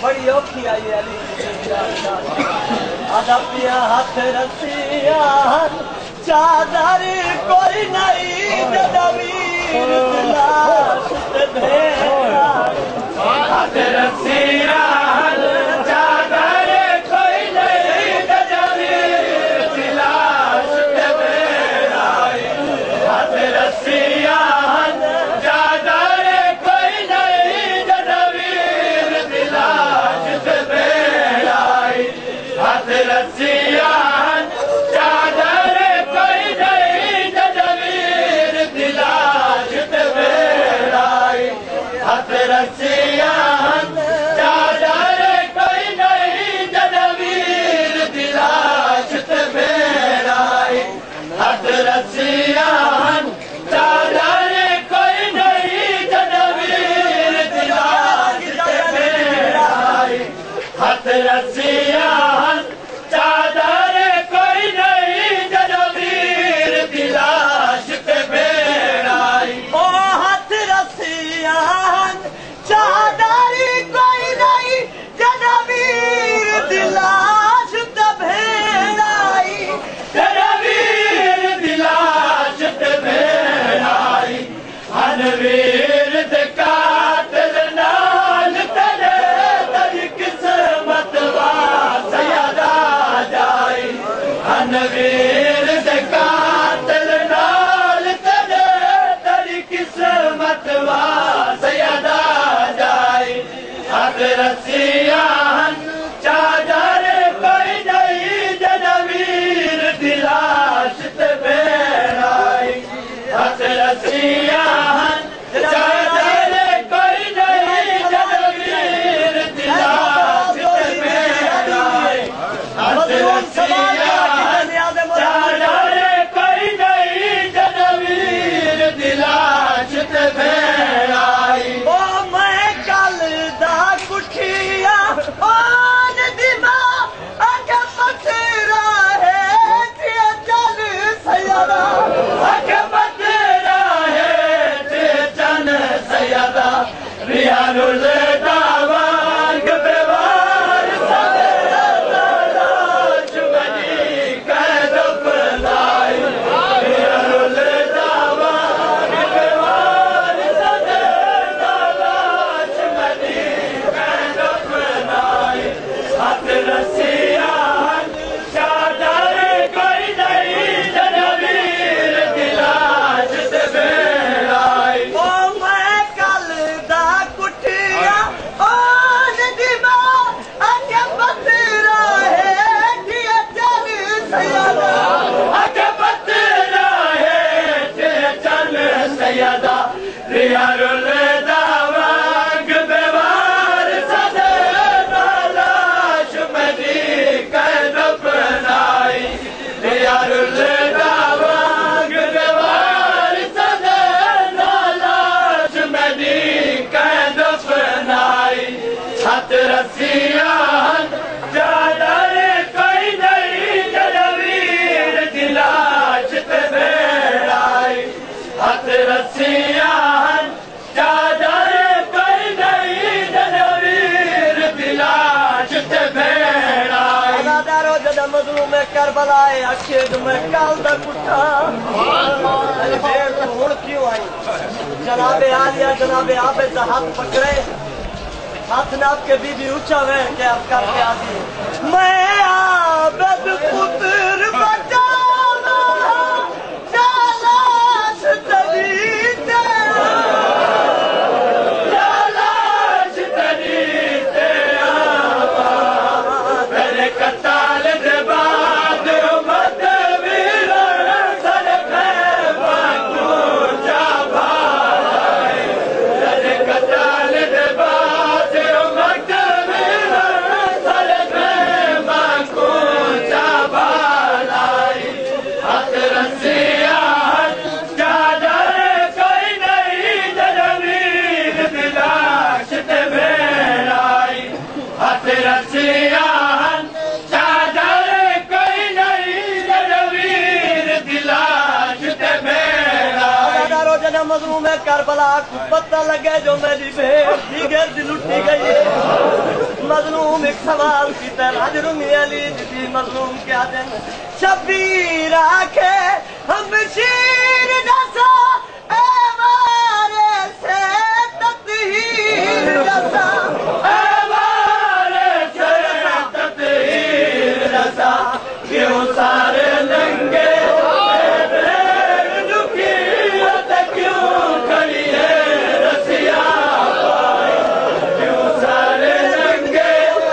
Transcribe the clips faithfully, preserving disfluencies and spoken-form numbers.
बड़ी औखी आई अली अदबिया हाथ रसिया चादर कोई नहीं जदवीर लाश भेड़ा हाथ रसिया चादर कोई नहीं जदवीर लाश भेड़ा हाथ रसिया चादर कोई नहीं जदवीर लाश भेड़ा हाथ रसिया चादर कोई नहीं जदवीर दिलाश भेड़ा हाथ रसिया चादर कोई नहीं जदवीर दिलाश भेड़ा हाथ रसिया चादर कोई नहीं जदवीर दिलाश भेड़ा हाथ रसिया चादर कोई नहीं जदवीर दिलाश भेड़ा ओ हाथ रसिया चादर कोई नहीं जदवीर दिलाश भेड़ा जदवीर दिलाश भेड़ा हनवीर कातिल नाल तेरे तेरी किस्मत वा सयादा जाए हनवीर कातिल नाल तेरे तेरी किस्मत वा सयादा जाए हाथ रसिया चादर कोई नहीं जदवीर दिलाश भेड़ा हाथ रसिया चादर कोई नहीं जदवीर दिलाश भेड़ा हाथ रसिया चादर कोई नहीं जदवीर दिलाश भेड़ा ओ मैं कल दा कुठिया ओन दिमा अग पथरा है चल सयादा अग पथरा है चन सयादा रियानुल दावांग बेवार सदा जुमनी कद फलाई रियानुल दावांग बेवार सदा जुमनी कद फलाई हाथ रसिया चादर कोई नहीं जदवीर दिलाश भेड़ा ओ मैं कल दा कुठिया ओन दिमा अग पथरा है चल सयादा अग पथरा है चल सयादा रियारुल दावांग बेवार सदा लाश मनी कद फलाई रियारुल दावांग बेवार सदा लाश मनी कद फलाई हाथ रसिया चादर कोई नहीं जदवीर दिलाश भेड़ा हाथ रसिया चादर कोई नहीं जदवीर दिलाश भेड़ा अदादारो जदा मजलूम करबलाए अखेद में काल दा कुठा भेड़ तो हुण क्यों आई जनाबे आलिया जनाबे आबे दा हाथ पकड़े हाथ नाप के बीबी ऊंचा वह के अब करके आती मैं आबद पुत्र बचावा जालाश तरी जालाश तरी ते आवा मेरे कताल दे बाद मत वीर सर बांगू जा भाई मेरे कताल दे बाद मत वीर सर बांगू जा भाई हाथ रसिया चादर कोई नहीं जदवीर दिलाश भेड़ा हाथ रसिया चादर कोई नहीं जदवीर दिलाश भेड़ा जना मजलूम करबला को पता लगे जो मेरी भेड़ दिगर दिल उठी गई है एक सवाल की तरह रुमी अली जी मजलूम क्या दिन शबीर आखे हम शीर दसा ए मारे से ततहीर दसा ए मारे से ततहीर दसा क्यों सारे नंगे दुखी क्यों खड़ी है रसिया क्यों सारे नंगे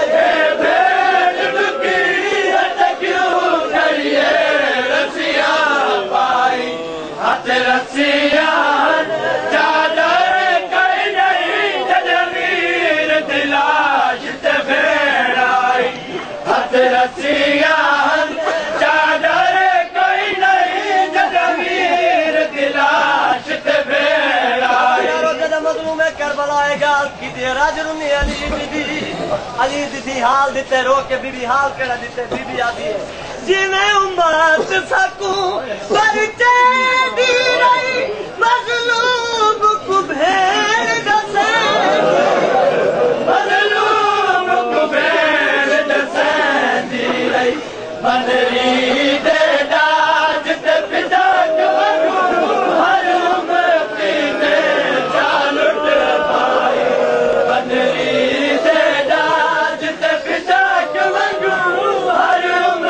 रसिया चादर कई नहीं जमीर दिलाश ते भेड़ाई हथ रसिया चादर कई नहीं जमीर दिलाश ते भेड़ाई मजलूम करबलाएगा की दे राजरुनी अली बीबी अली दीदी हाल दिते रोके बीबी हाल केड़ा दिते बीबी आदि है जिਵੇਂ उम्मत सकूं परचे दी रही मजलूम को भेड़ दसे मजलूम को भेड़ दसे दी रही बदरी दे दाज ते पिता जो हर उम्मती में चालुट पाए बदरी दे दाज ते पिता जो हर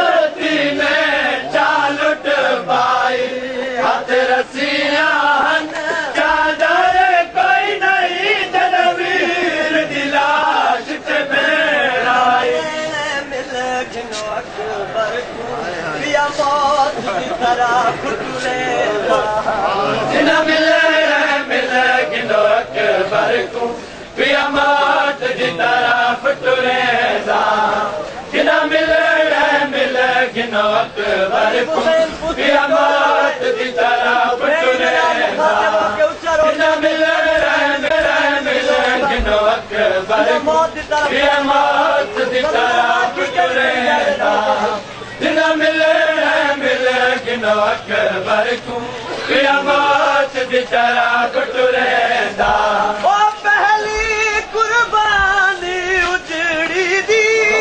चालुट पाई हाथ रसिया चादर कोई नहीं तदवीर दिलाश ते भेड़ाई मिल घिनो अकबर को पिया मौत की तरह फुटले जिना मिले मिले घिनो अकबर को पिया मौत की तरह फुटले जिना मिले मिले घिनो अकबर को पिया मौत की तरह फुटले जिना मिले मिले मिले घिनो अकबर को पिया मौत की तरह फुटले जिना मिले मिले घिनो अकबर को पिया मौत की तरह फुटले ओ पहली कुर्बानी उजड़ी दी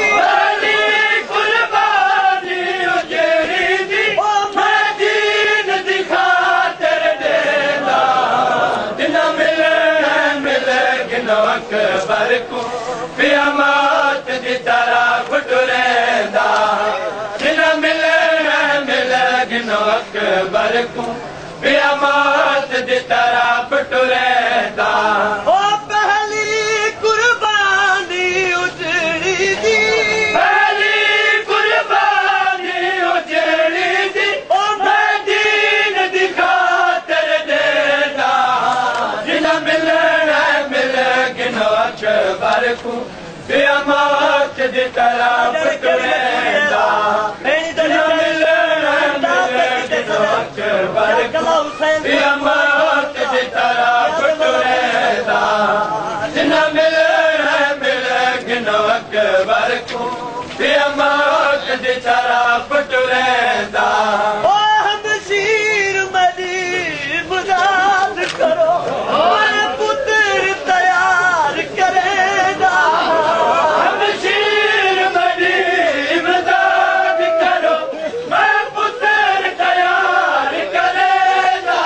अकबर को पिया मौत की तरह फुटरेंदा जिना मिले मिले घिनो अकबर को पिया मौत की तरह फुटरेंदा ओ पहली कुर्बानी उजड़ी दी पहली कुर्बानी उजड़ी दी ओ मैं दीन दिखा तेरे देदा जिना मिले अकबर को पिया मौत की तरह फुटरेंदा जिना मिले मिले अकबर को पिया मौत की तरह फुटरेंदा जिना मिले मिले घिनो अकबर को पिया मौत की तरह फुटरेंदा ओ हम शीर मदी मुराद करो पुत्र तैयार करेगा हम शीर मदी इमदाद करो मैं पुत्र तैयार करेगा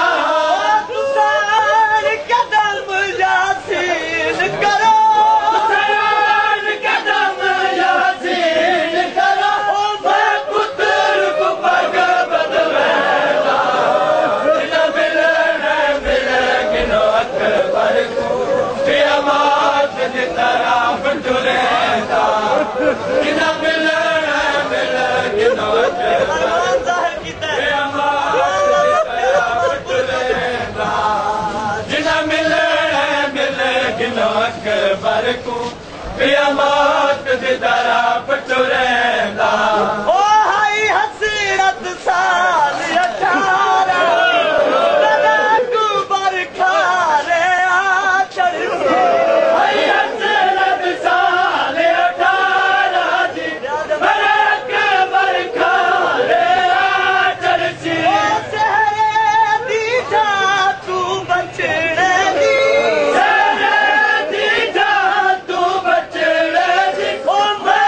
तुसार कदम यासीन करो हुसैन कदम यासीन करो मैं पुत्र को पग बदलेगा जिना मिले मिले घिनो अकबर को पिया मौत की तरह फुटरेंदा जिना मिले मिले घिनो अकबर पिया मौत की तरह फुटरेंदा जिना मिले मिले घिनो अकबर को पिया मौत की तरह फुटरेंदा ओ हाई हसरत साल अठारह को बरखा रे आचर हई हसरत साल अठारह जी बरक बरखा रे आचर सी सहरे दी जा तू बचड़े दी सहरे दी जा तू बचड़े दी ओ मैं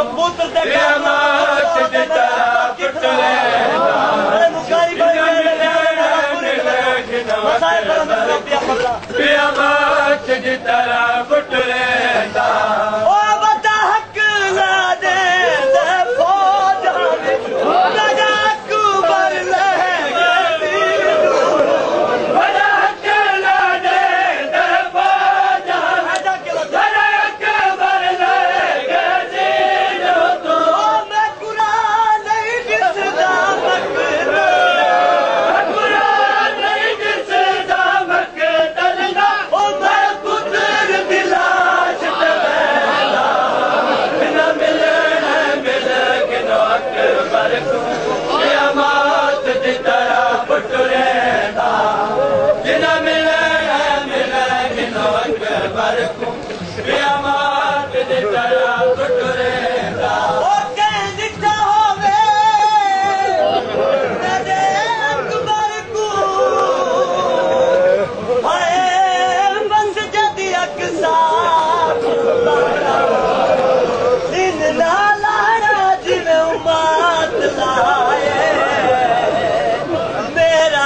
जो पुत्र ते क़यामत जी तरह पुटरे मुकारी मसाए करम पिया पता क़यामत जी तरह पुटरे ओ बता हक ला दे दे फौज राजा अकबर ले बड़ा हक ला दे दे फौज राजा अकबर ले गजीनो तो मैं कुरान नहीं दिसदा मकदा कुरान नहीं दिसदा मकदलदा ओ मैं पुत्र दी लाश ते बैठा बिना मिले मिले किनो अकबर को क़यामत दी तरह पुटरेंदा बिना मिले मिले किनो अकबर को क़यामत दी तरह पुटरेंदा ओ कह दिता होवे राजा अकबर को हाय बंस जदी अकसा इन लाला जिवे उम्मत लाए मेरा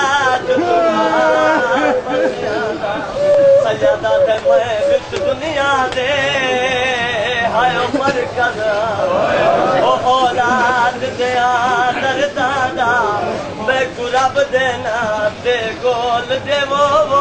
सजादा ते मैं विच दुनिया दे हाय मरकज ओ औलाद दे आदर दादा मैं कुरब देना ते गोल दे वो वो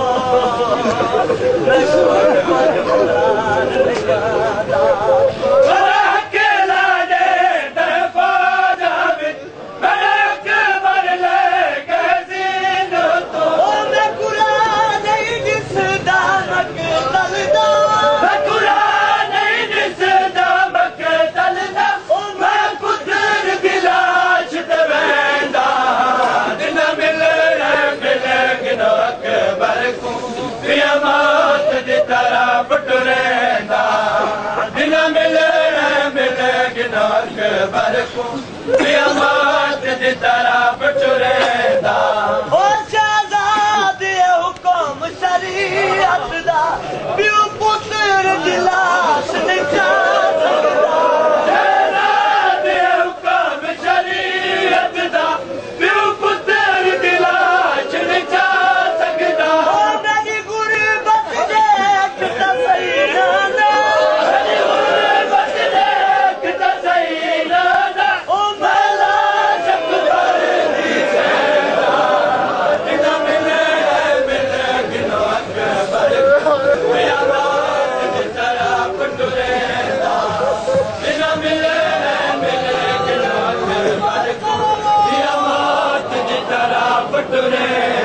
मैं कुरब औलाद निगादा बड़ा अकेला दे दे फौज विच बड़ा अकबर ले गजीनो तो ओ मैं कुरान नहीं दिसदा मकदलदा कुरान नहीं दिसदा मकदलदा ओ मैं पुत्र दी लाश ते वेंदा दिन मिले मिले किनो अकबर को क़यामत दी तरह पुटरेंदा दिन मिले मिले किनो अकबर को क़यामत दी तरह पुटरेंदा ओ शहजादे हुक्म शरीयत दा प्यो पुत्र दी लाश निचा दे हुक्म शरीयत दा प्यो पुत्र दी लाश नहीं जा सकदा ओ मेरी गुरबत देख ता सही ना बस देख ता सही ना ओ मैला अकबर दी सेना बिना मिले मिले किनो अकबर को क़यामत दी तरह पुटरेंदा बिना मिले मिले किनो अकबर को क़यामत दी तरह पुटरेंदा